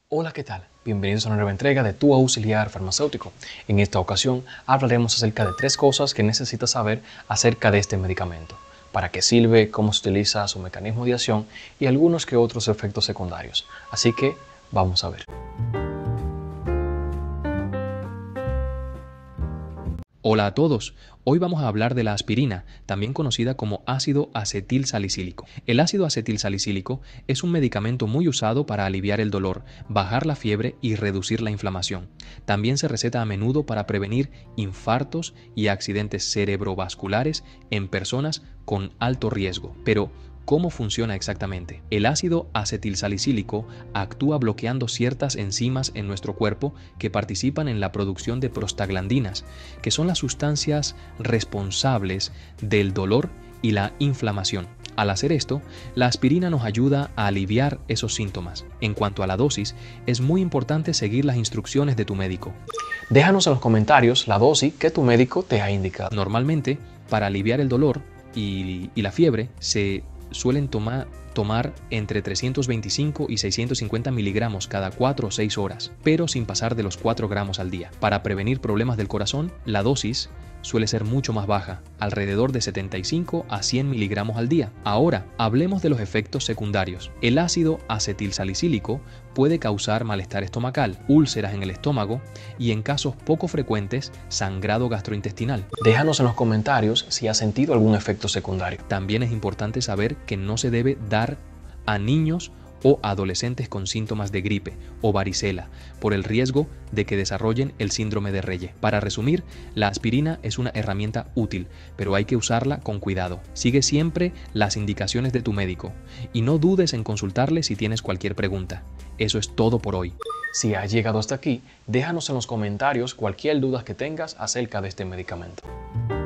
Hola, ¿qué tal? Bienvenidos a una nueva entrega de Tu Auxiliar Farmacéutico. En esta ocasión hablaremos acerca de 3 cosas que necesitas saber acerca de este medicamento. Para qué sirve, cómo se utiliza, su mecanismo de acción y algunos que otros efectos secundarios. Así que vamos a ver. Hola a todos, hoy vamos a hablar de la aspirina, también conocida como ácido acetilsalicílico. El ácido acetilsalicílico es un medicamento muy usado para aliviar el dolor, bajar la fiebre y reducir la inflamación. También se receta a menudo para prevenir infartos y accidentes cerebrovasculares en personas con alto riesgo. Pero, ¿cómo funciona exactamente? El ácido acetilsalicílico actúa bloqueando ciertas enzimas en nuestro cuerpo que participan en la producción de prostaglandinas, que son las sustancias responsables del dolor y la inflamación. Al hacer esto, la aspirina nos ayuda a aliviar esos síntomas. En cuanto a la dosis, es muy importante seguir las instrucciones de tu médico. Déjanos en los comentarios la dosis que tu médico te ha indicado. Normalmente, para aliviar el dolor y la fiebre, se suelen tomar entre 325 y 650 miligramos cada 4 o 6 horas, pero sin pasar de los 4 gramos al día. Para prevenir problemas del corazón, la dosis suele ser mucho más baja, alrededor de 75 a 100 miligramos al día. Ahora, hablemos de los efectos secundarios. El ácido acetilsalicílico puede causar malestar estomacal, úlceras en el estómago y, en casos poco frecuentes, sangrado gastrointestinal. Déjanos en los comentarios si has sentido algún efecto secundario. También es importante saber que no se debe dar a niños o adolescentes con síntomas de gripe o varicela, por el riesgo de que desarrollen el síndrome de Reye. Para resumir, la aspirina es una herramienta útil, pero hay que usarla con cuidado. Sigue siempre las indicaciones de tu médico y no dudes en consultarle si tienes cualquier pregunta. Eso es todo por hoy. Si has llegado hasta aquí, déjanos en los comentarios cualquier duda que tengas acerca de este medicamento.